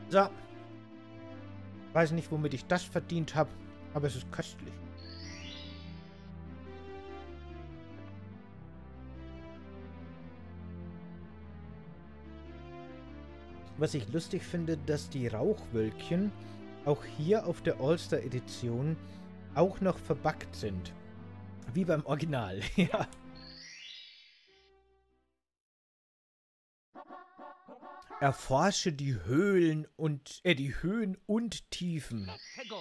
So. Weiß nicht, womit ich das verdient habe, aber es ist köstlich. Was ich lustig finde, dass die Rauchwölkchen auch hier auf der All-Star-Edition auch noch verbuggt sind. Wie beim Original, ja. Erforsche die Höhlen und die Höhen und Tiefen.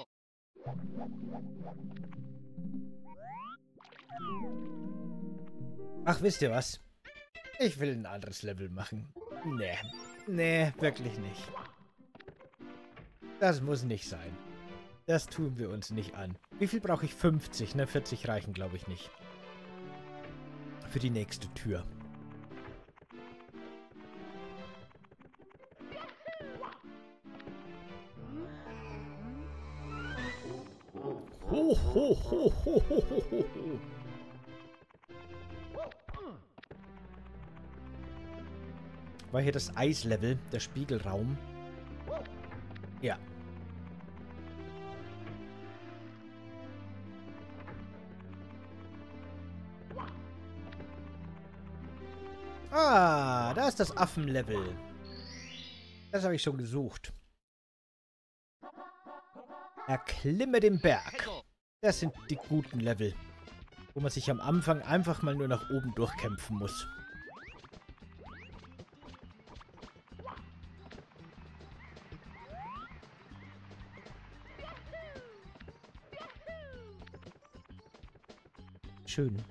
Ach, wisst ihr was? Ich will ein anderes Level machen. Nee. Nee, wirklich nicht. Das muss nicht sein. Das tun wir uns nicht an. Wie viel brauche ich? 50, ne? 40 reichen, glaube ich, nicht. Für die nächste Tür. Ho, ho, ho, ho, ho, ho, ho. War hier das Eislevel, der Spiegelraum? Ja. Ah, da ist das Affenlevel. Das habe ich schon gesucht. Erklimme den Berg. Das sind die guten Level, wo man sich am Anfang einfach mal nur nach oben durchkämpfen muss. Schön.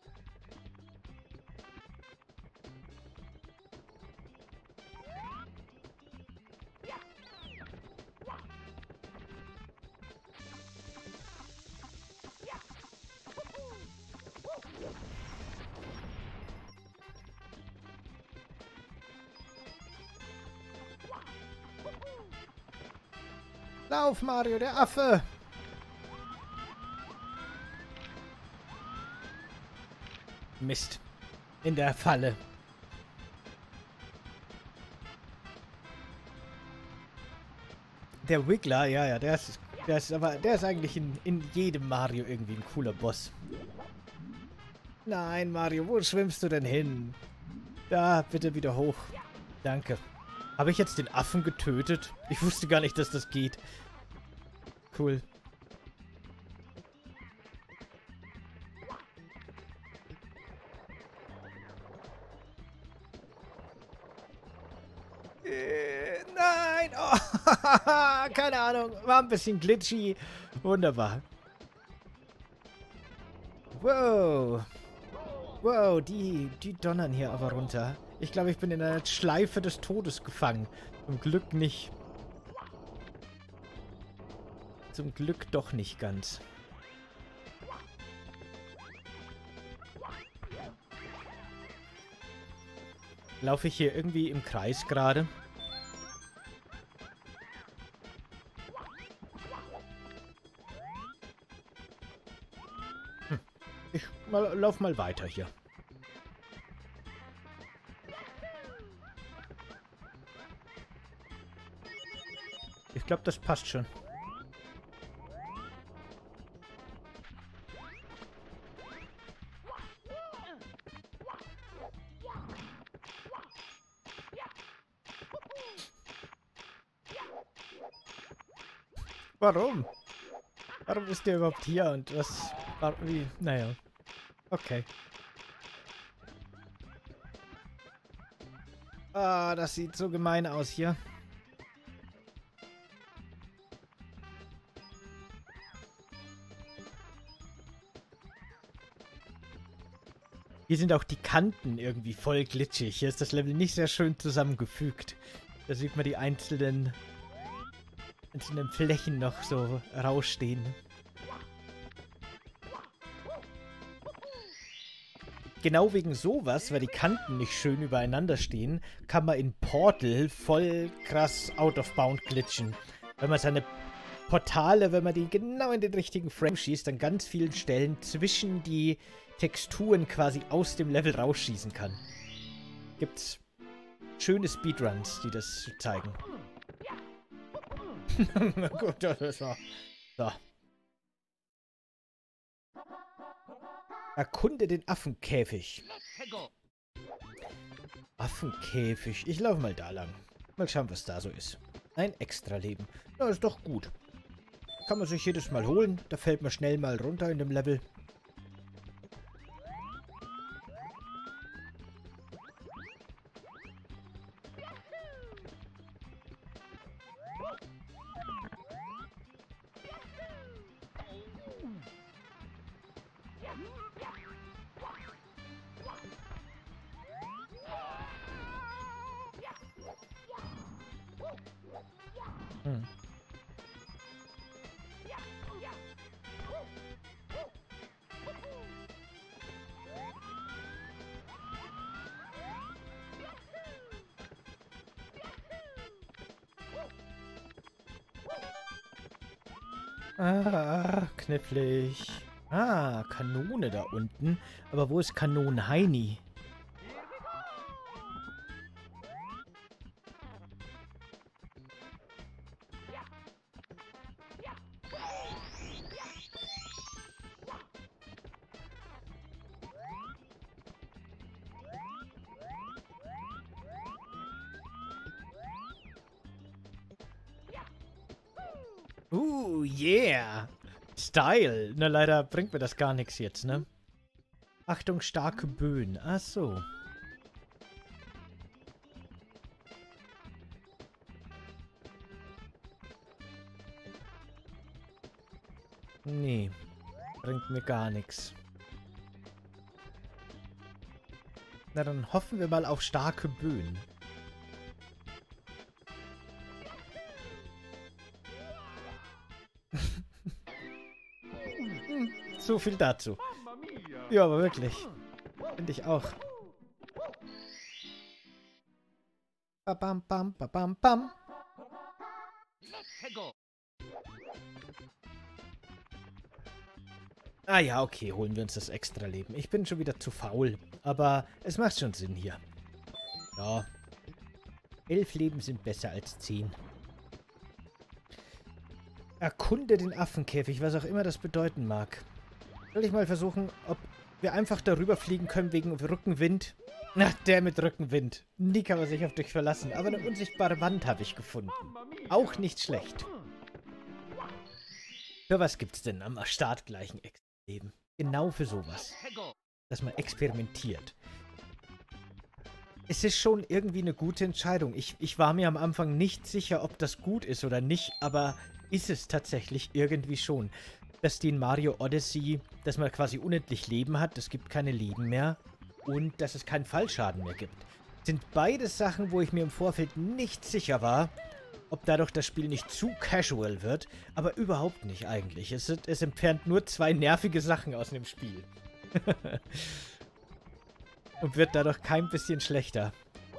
Lauf, Mario, der Affe! Mist. In der Falle. Der Wiggler, ja, der ist eigentlich in jedem Mario irgendwie ein cooler Boss. Nein, Mario, wo schwimmst du denn hin? Da, bitte wieder hoch. Danke. Habe ich jetzt den Affen getötet? Ich wusste gar nicht, dass das geht. Cool. Nein! Oh, keine Ahnung. War ein bisschen glitchy. Wunderbar. Wow. Wow, die donnern hier aber runter. Ich glaube, ich bin in einer Schleife des Todes gefangen. Zum Glück nicht. Zum Glück doch nicht ganz. Laufe ich hier irgendwie im Kreis gerade? Ich lauf mal weiter hier. Ich glaube, das passt schon. Warum? Warum ist der überhaupt hier und was... Wie? Naja. Okay. Ah, das sieht so gemein aus hier. Hier sind auch die Kanten irgendwie voll glitschig. Hier ist das Level nicht sehr schön zusammengefügt. Da sieht man die einzelnen Flächen noch so rausstehen. Genau wegen sowas, weil die Kanten nicht schön übereinander stehen, kann man in Portal voll krass out of bound glitchen. Wenn man seine Portale, wenn man die genau in den richtigen Frame schießt, an ganz vielen Stellen zwischen die Texturen quasi aus dem Level rausschießen kann. Gibt's schöne Speedruns, die das zeigen. Gut, das war... So. Erkunde den Affenkäfig. Affenkäfig. Ich laufe mal da lang. Mal schauen, was da so ist. Ein Extraleben. Ja, ist doch gut. Kann man sich jedes Mal holen. Da fällt man schnell mal runter in dem Level. Hm. Ah, knifflig. Ah, Kanone da unten. Aber wo ist Kanonen-Heini? Yeah. Style. Na, leider bringt mir das gar nichts jetzt, ne? Achtung, starke Böen. Ach so. Nee. Bringt mir gar nichts. Na, dann hoffen wir mal auf starke Böen. So viel dazu. Ja, aber wirklich. Finde ich auch. Bam, bam, bam, bam, bam. Ah ja, okay, holen wir uns das Extraleben. Ich bin schon wieder zu faul, aber es macht schon Sinn hier. Ja. 11 Leben sind besser als 10. Erkunde den Affenkäfig, was auch immer das bedeuten mag. Soll ich mal versuchen, ob wir einfach darüber fliegen können wegen Rückenwind? Na, der mit Rückenwind. Nie kann man sich auf dich verlassen. Aber eine unsichtbare Wand habe ich gefunden. Auch nicht schlecht. Für was gibt's denn am startgleichen Extraleben? Genau für sowas. Dass man experimentiert. Es ist schon irgendwie eine gute Entscheidung. Ich war mir am Anfang nicht sicher, ob das gut ist oder nicht, aber ist es tatsächlich irgendwie schon. Dass die in Mario Odyssey, dass man quasi unendlich Leben hat, es gibt keine Leben mehr und dass es keinen Fallschaden mehr gibt. Sind beides Sachen, wo ich mir im Vorfeld nicht sicher war, ob dadurch das Spiel nicht zu casual wird, aber überhaupt nicht eigentlich. Es entfernt nur 2 nervige Sachen aus dem Spiel. Und wird dadurch kein bisschen schlechter.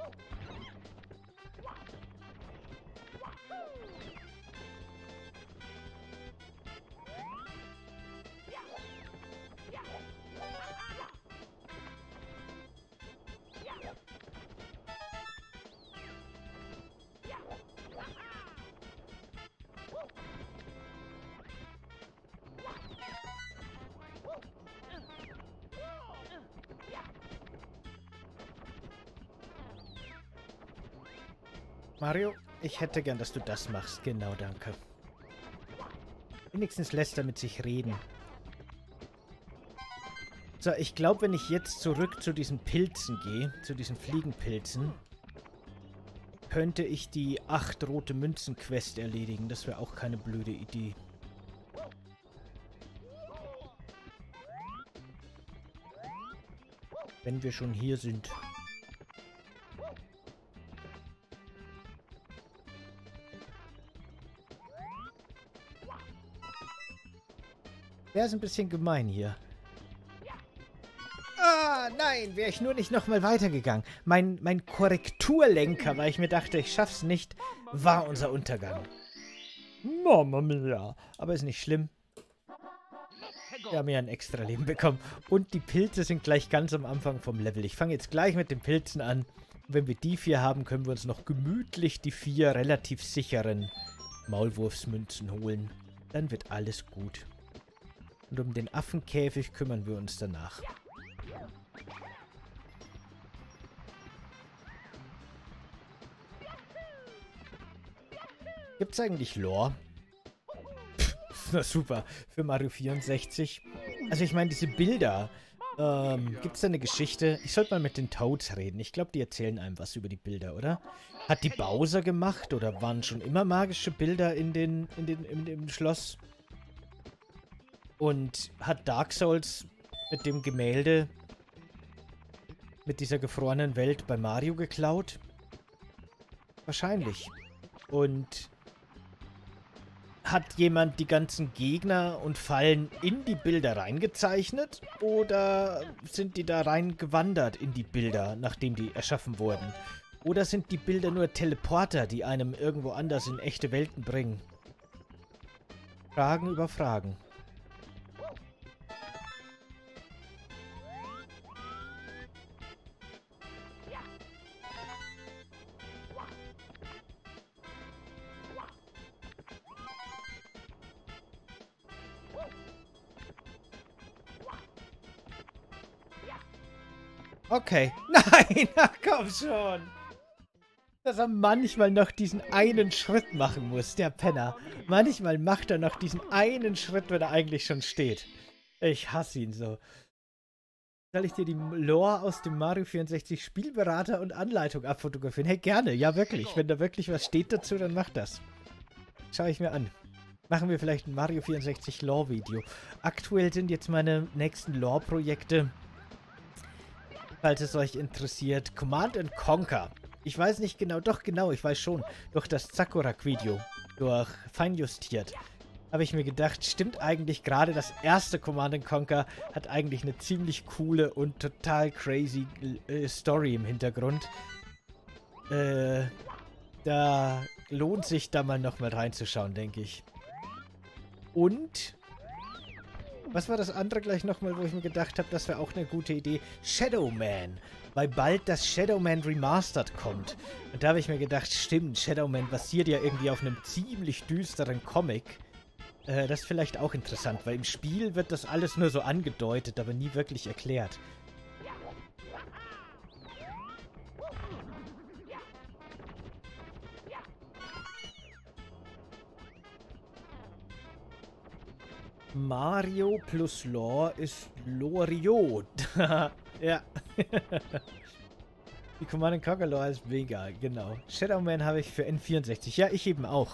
Mario, ich hätte gern, dass du das machst. Genau, danke. Wenigstens lässt er mit sich reden. So, ich glaube, wenn ich jetzt zurück zu diesen Pilzen gehe, zu diesen Fliegenpilzen, könnte ich die 8 rote Münzen-Quest erledigen. Das wäre auch keine blöde Idee. Wenn wir schon hier sind. Der ist ein bisschen gemein hier. Ah, nein, wäre ich nur nicht nochmal weitergegangen. Mein Korrekturlenker, weil ich mir dachte, ich schaff's nicht, war unser Untergang. Mama mia. Aber ist nicht schlimm. Wir haben ja ein extra Leben bekommen. Und die Pilze sind gleich ganz am Anfang vom Level. Ich fange jetzt gleich mit den Pilzen an. Und wenn wir die 4 haben, können wir uns noch gemütlich die 4 relativ sicheren Maulwurfsmünzen holen. Dann wird alles gut. Und um den Affenkäfig kümmern wir uns danach. Gibt's eigentlich Lore? Na super, für Mario 64. Also ich meine, diese Bilder. Gibt's da eine Geschichte? Ich sollte mal mit den Toads reden. Ich glaube, die erzählen einem was über die Bilder, oder? Hat die Bowser gemacht oder waren schon immer magische Bilder im Schloss? Und hat Dark Souls mit dem Gemälde, mit dieser gefrorenen Welt bei Mario geklaut? Wahrscheinlich. Und hat jemand die ganzen Gegner und Fallen in die Bilder reingezeichnet? Oder sind die da reingewandert in die Bilder, nachdem die erschaffen wurden? Oder sind die Bilder nur Teleporter, die einem irgendwo anders in echte Welten bringen? Fragen über Fragen. Okay. Nein, ach komm schon. Dass er manchmal noch diesen einen Schritt machen muss, der Penner. Manchmal macht er noch diesen einen Schritt, wenn er eigentlich schon steht. Ich hasse ihn so. Soll ich dir die Lore aus dem Mario 64 Spielberater und Anleitung abfotografieren? Hey, gerne. Ja, wirklich. Wenn da wirklich was steht dazu, dann mach das. Schau ich mir an. Machen wir vielleicht ein Mario 64 Lore-Video. Aktuell sind jetzt meine nächsten Lore-Projekte, falls es euch interessiert, Command & Conquer. Ich weiß nicht genau, doch genau, ich weiß schon. Durch das Zakorak-Video, durch Feinjustiert, habe ich mir gedacht, stimmt eigentlich gerade das erste Command & Conquer hat eigentlich eine ziemlich coole und total crazy Story im Hintergrund. Da lohnt sich da mal nochmal reinzuschauen, denke ich. Und was war das andere gleich nochmal, wo ich mir gedacht habe, das wäre auch eine gute Idee? Shadow Man. Weil bald das Shadow Man Remastered kommt. Und da habe ich mir gedacht, stimmt, Shadow Man basiert ja irgendwie auf einem ziemlich düsteren Comic. Das ist vielleicht auch interessant, weil im Spiel wird das alles nur so angedeutet, aber nie wirklich erklärt. Mario plus Lore ist Loriot. Ja. Die Command & Conquer Lore ist mega, genau. Shadow Man habe ich für N64. Ja, ich eben auch.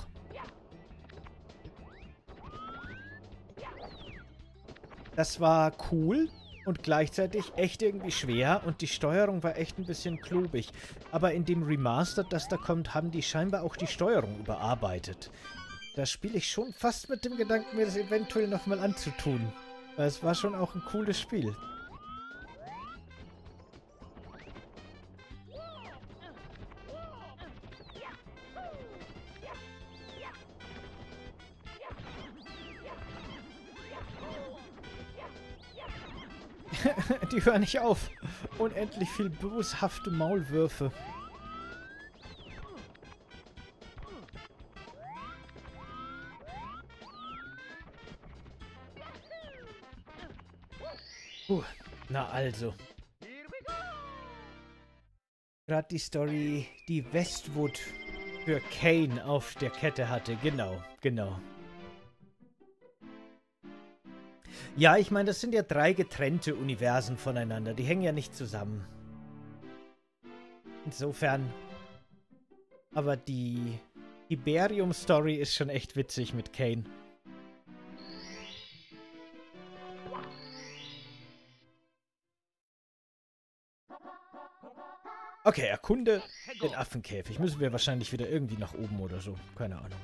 Das war cool und gleichzeitig echt irgendwie schwer und die Steuerung war echt ein bisschen klobig. Aber in dem Remastered, das da kommt, haben die scheinbar auch die Steuerung überarbeitet. Da spiele ich schon fast mit dem Gedanken, mir das eventuell nochmal anzutun. Weil es war schon auch ein cooles Spiel. Die hören nicht auf. Unendlich viel boshafte Maulwürfe. Na also. Gerade die Story, die Westwood für Kane auf der Kette hatte. Genau, genau. Ja, ich meine, das sind ja 3 getrennte Universen voneinander. Die hängen ja nicht zusammen. Insofern. Aber die Iberium-Story ist schon echt witzig mit Kane. Okay, erkunde den Affenkäfig. Müssen wir wahrscheinlich wieder irgendwie nach oben oder so. Keine Ahnung.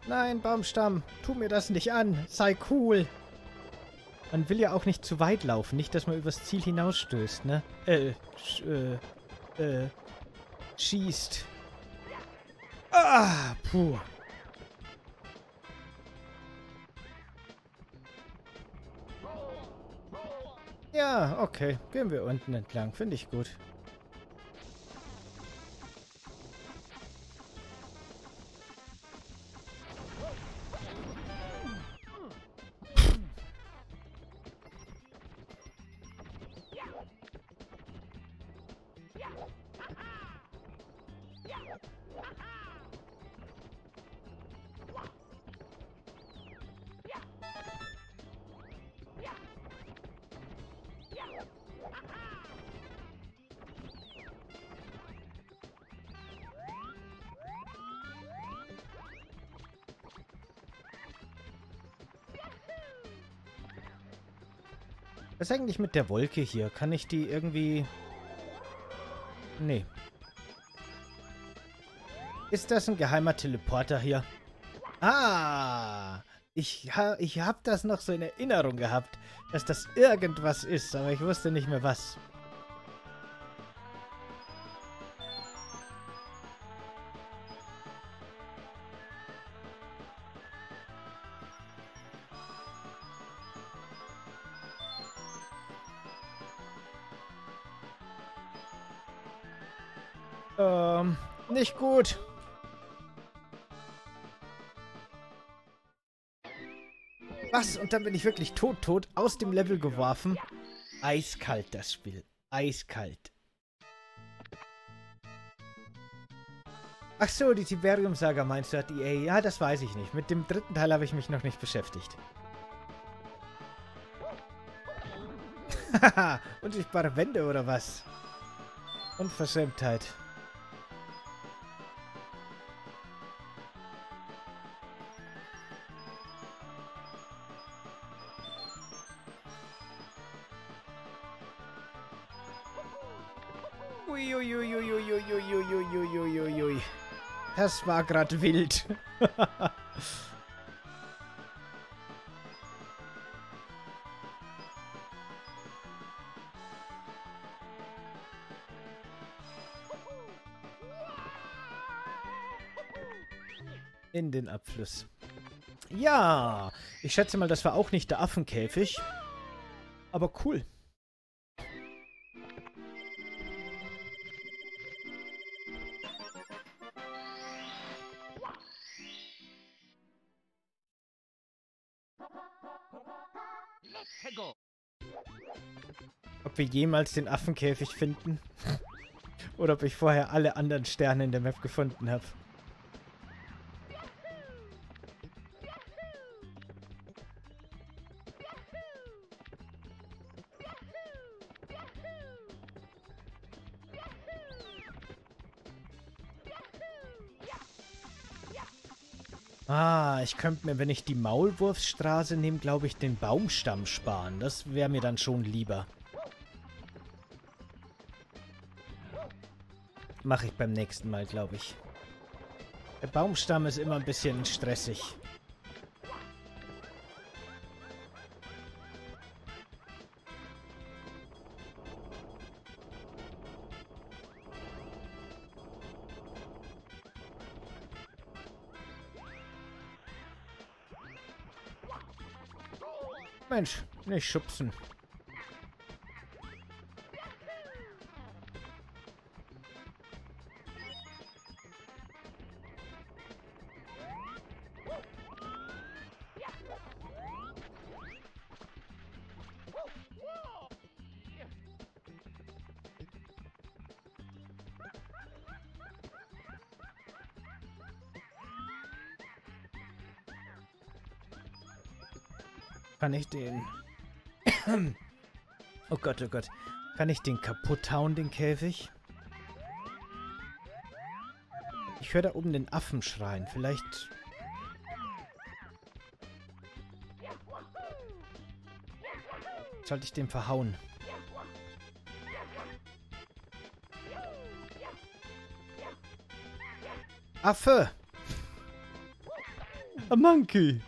Nein, Baumstamm, tu mir das nicht an. Sei cool. Man will ja auch nicht zu weit laufen. Nicht, dass man übers Ziel hinausstößt, ne? Schießt. Ah, puh. Ja, okay. Gehen wir unten entlang. Finde ich gut. Was ist eigentlich mit der Wolke hier? Kann ich die irgendwie... Nee. Ist das ein geheimer Teleporter hier? Ah! Ich hab das noch so in Erinnerung gehabt, dass das irgendwas ist, aber ich wusste nicht mehr was. Nicht gut. Was? Und dann bin ich wirklich tot aus dem Level geworfen. Eiskalt, das Spiel. Eiskalt. Ach so, die Tiberium-Saga meinst du, hat EA? Ja, das weiß ich nicht. Mit dem dritten Teil habe ich mich noch nicht beschäftigt. Haha, unsichtbare Wände oder was? Unverschämtheit. Uiuiuiuiuiuiuiuiuiuiui. Das war gerade wild. In den Abfluss. Ja, ich schätze mal, das war auch nicht der Affenkäfig. Aber cool. Ob wir jemals den Affenkäfig finden? Oder ob ich vorher alle anderen Sterne in der Map gefunden habe. Ah, ich könnte mir, wenn ich die Maulwurfsstraße nehme, glaube ich, den Baumstamm sparen. Das wäre mir dann schon lieber. Mache ich beim nächsten Mal, glaube ich. Der Baumstamm ist immer ein bisschen stressig. Mensch, nicht schubsen. Kann ich den... Oh Gott, oh Gott. Kann ich den kaputt hauen, den Käfig? Ich höre da oben den Affen schreien. Vielleicht... sollte ich den verhauen? Affe! A monkey.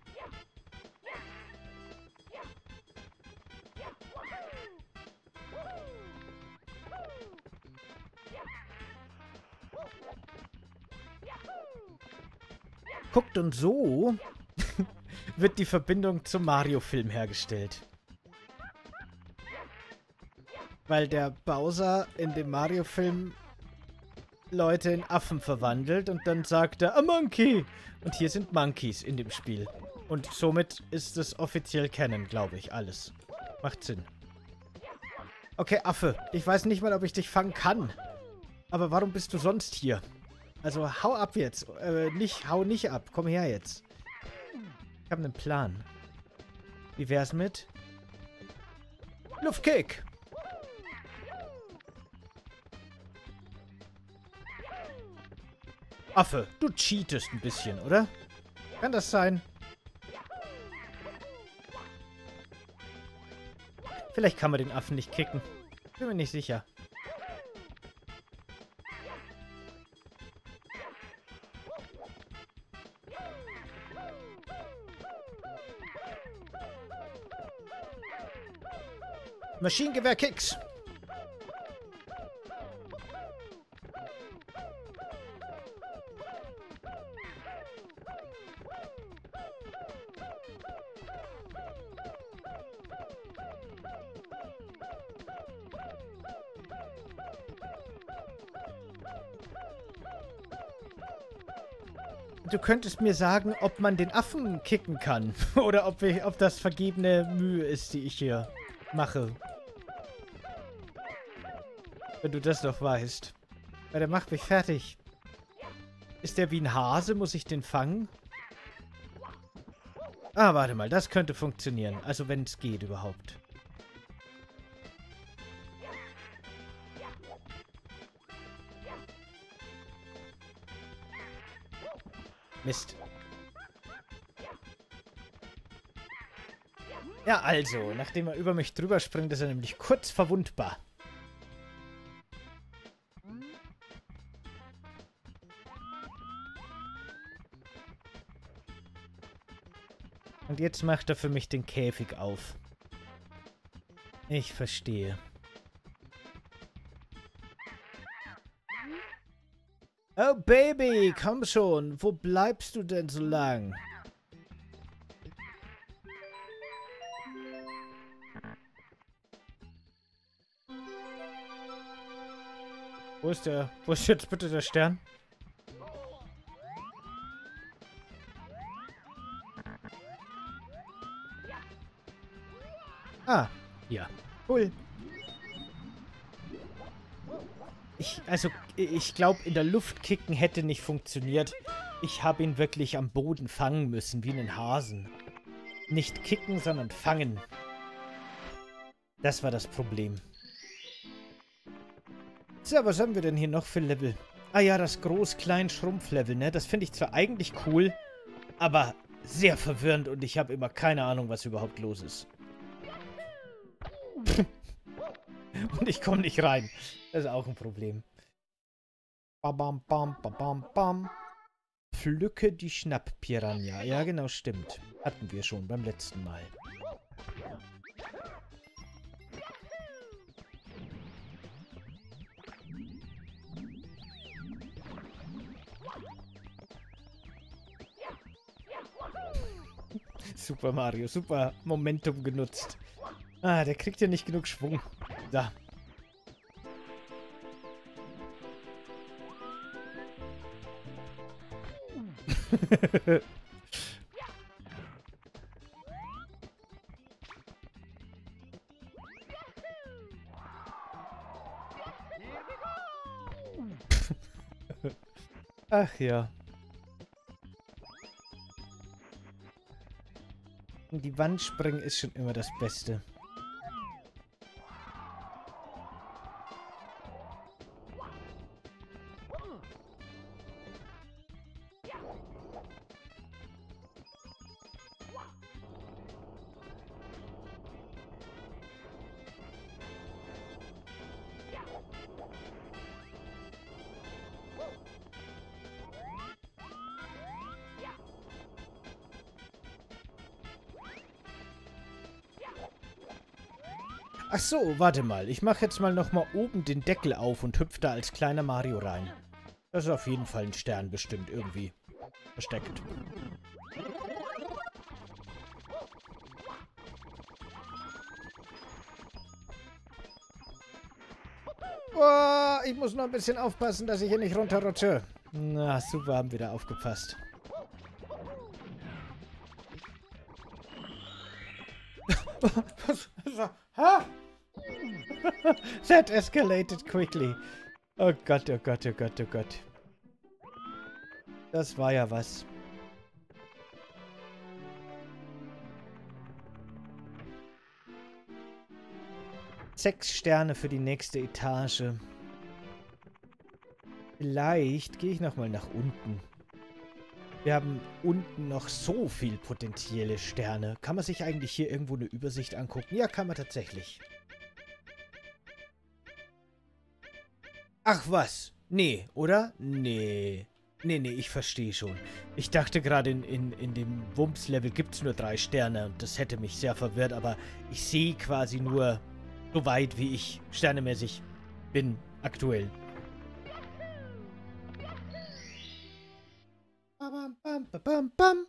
Guckt, und so wird die Verbindung zum Mario-Film hergestellt. Weil der Bowser in dem Mario-Film Leute in Affen verwandelt und dann sagt er, a monkey! Und hier sind Monkeys in dem Spiel. Und somit ist es offiziell Canon, glaube ich, alles. Macht Sinn. Okay, Affe. Ich weiß nicht mal, ob ich dich fangen kann. Aber warum bist du sonst hier? Also, hau ab jetzt. Hau nicht ab. Komm her jetzt. Ich habe einen Plan. Wie wär's mit Luftkick? Affe, du cheatest ein bisschen, oder? Kann das sein? Vielleicht kann man den Affen nicht kicken. Bin mir nicht sicher. Maschinengewehr-Kicks. Du könntest mir sagen, ob man den Affen kicken kann. Oder ob das vergebene Mühe ist, die ich hier mache. Wenn du das doch weißt. Weil der macht mich fertig. Ist der wie ein Hase? Muss ich den fangen? Ah, warte mal. Das könnte funktionieren. Also wenn es geht überhaupt. Mist. Ja, also, nachdem er über mich drüber springt, ist er nämlich kurz verwundbar. Und jetzt macht er für mich den Käfig auf. Ich verstehe. Oh, Baby, komm schon. Wo bleibst du denn so lang? Wo ist jetzt bitte der Stern? Ah, ja. Cool. Ich glaube, in der Luft kicken hätte nicht funktioniert. Ich habe ihn wirklich am Boden fangen müssen, wie einen Hasen. Nicht kicken, sondern fangen. Das war das Problem. So, was haben wir denn hier noch für Level? Ah ja, das Groß-Klein-Schrumpf-Level, ne? Das finde ich zwar eigentlich cool, aber sehr verwirrend und ich habe immer keine Ahnung, was überhaupt los ist. Und ich komme nicht rein. Das ist auch ein Problem. Bam, bam, bam, bam, bam, bam. Pflücke die Schnapp-Piranha. Ja, genau, stimmt. Hatten wir schon beim letzten Mal. Super Mario, super Momentum genutzt. Ah, der kriegt ja nicht genug Schwung. Da. Ach ja. In die Wand springen ist schon immer das Beste. Ach so, warte mal. Ich mache jetzt mal nochmal oben den Deckel auf und hüpfe da als kleiner Mario rein. Das ist auf jeden Fall ein Stern bestimmt irgendwie versteckt. Oh, ich muss noch ein bisschen aufpassen, dass ich hier nicht runterrutsche. Na, super, haben wir da aufgepasst. Ha? That escalated quickly. Oh Gott, oh Gott, oh Gott, oh Gott. Das war ja was. Sechs Sterne für die nächste Etage. Vielleicht gehe ich nochmal nach unten. Wir haben unten noch so viel potenzielle Sterne. Kann man sich eigentlich hier irgendwo eine Übersicht angucken? Ja, kann man tatsächlich. Ach was? Nee, oder? Nee. Nee, ich verstehe schon. Ich dachte gerade, in dem Wumms-Level gibt es nur 3 Sterne. Und das hätte mich sehr verwirrt, aber ich sehe quasi nur so weit, wie ich sternemäßig bin aktuell. Bam, bam, bam, bam.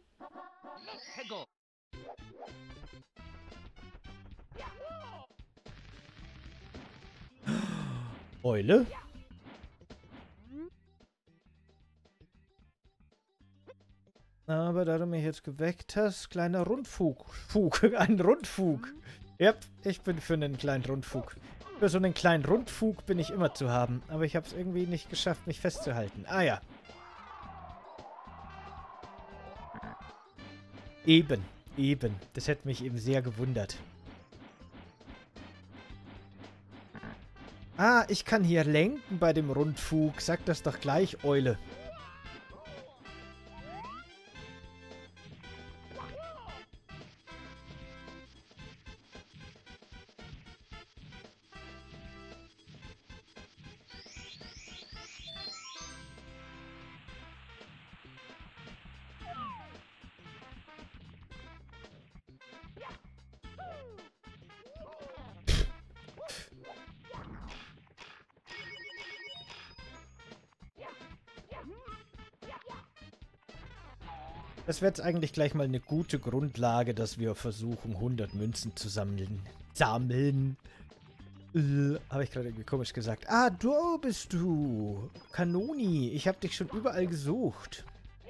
Eule? Aber da du mich jetzt geweckt hast, kleiner Rundfug. Ein Rundfug. Ja, ich bin für einen kleinen Rundfug. Für so einen kleinen Rundfug bin ich immer zu haben. Aber ich habe es irgendwie nicht geschafft, mich festzuhalten. Ah ja. Eben. Das hätte mich eben sehr gewundert. Ah, ich kann hier lenken bei dem Rundfug. Sag das doch gleich, Eule. Das wäre jetzt eigentlich gleich mal eine gute Grundlage, dass wir versuchen, 100 Münzen zu sammeln. Habe ich gerade irgendwie komisch gesagt. Ah, du bist du. Kanoni, ich habe dich schon überall gesucht.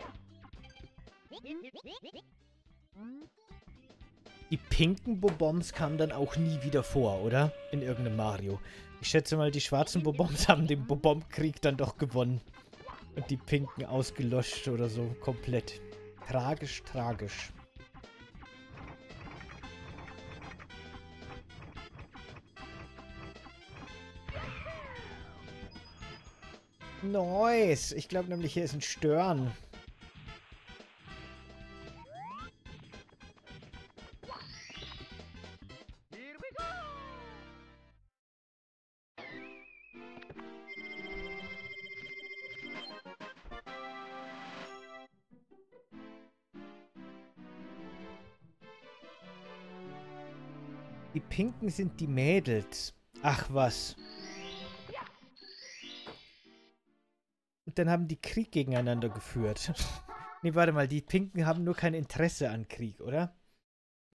Die pinken Bob-Ombs kamen dann auch nie wieder vor, oder? In irgendeinem Mario. Ich schätze mal, die schwarzen Bob-Ombs haben den Bob-Omb-Krieg dann doch gewonnen. Und die pinken ausgelöscht oder so komplett. Tragisch, tragisch. Nice. Ich glaube nämlich, hier ist ein Stern. Die Pinken sind die Mädels. Ach was. Und dann haben die Krieg gegeneinander geführt. Nee, warte mal, die Pinken haben nur kein Interesse an Krieg, oder?